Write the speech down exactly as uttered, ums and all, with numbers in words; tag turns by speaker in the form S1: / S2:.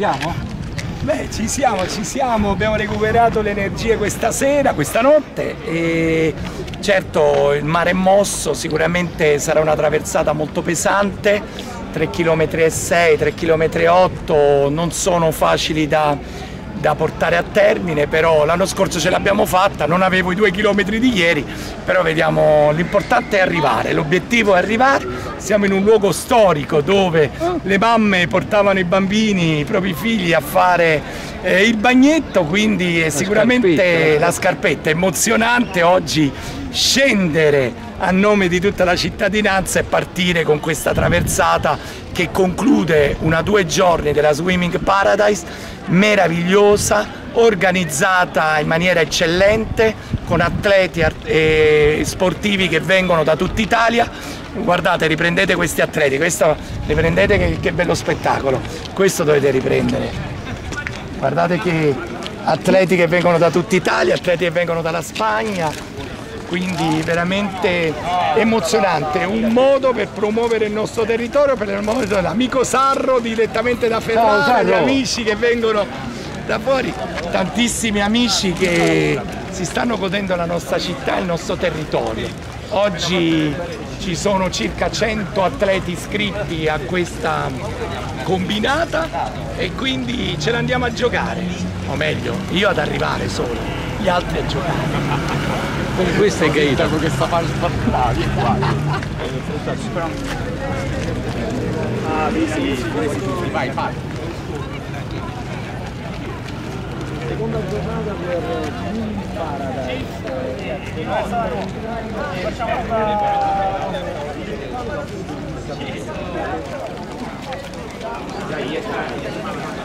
S1: siamo?
S2: Beh, ci siamo, ci siamo, abbiamo recuperato le energie questa sera, questa notte e certo il mare è mosso, sicuramente sarà una traversata molto pesante, tre virgola sei chilometri, tre virgola otto chilometri non sono facili da, da portare a termine, però l'anno scorso ce l'abbiamo fatta, non avevo i due chilometri di ieri, però vediamo, l'importante è arrivare, l'obiettivo è arrivare. Siamo in un luogo storico dove le mamme portavano i bambini, i propri figli a fare eh, il bagnetto, quindi è sicuramente
S1: scarpetta.
S2: la scarpetta è emozionante oggi scendere a nome di tutta la cittadinanza e partire con questa traversata che conclude una due giorni della Swimming Paradise meravigliosa, organizzata in maniera eccellente con atleti e sportivi che vengono da tutta Italia. Guardate, riprendete questi atleti, questo, riprendete che, che bello spettacolo, questo dovete riprendere. Guardate che atleti che vengono da tutta Italia, atleti che vengono dalla Spagna, quindi veramente emozionante, un modo per promuovere il nostro territorio, per promuovere l'amico Sarro direttamente da Ferrara, gli amici che vengono da fuori, tantissimi amici che si stanno godendo la nostra città e il nostro territorio. Oggi ci sono circa cento atleti iscritti a questa combinata e quindi ce l'andiamo a giocare, o meglio, io ad arrivare solo, gli altri a giocare.
S1: Con questa è Gaeta.
S3: Che sta facendo bravi. Ah, sì, vai, vai.
S4: Seconda giornata per Swimming Paradise.
S3: Facciamo
S4: Dai,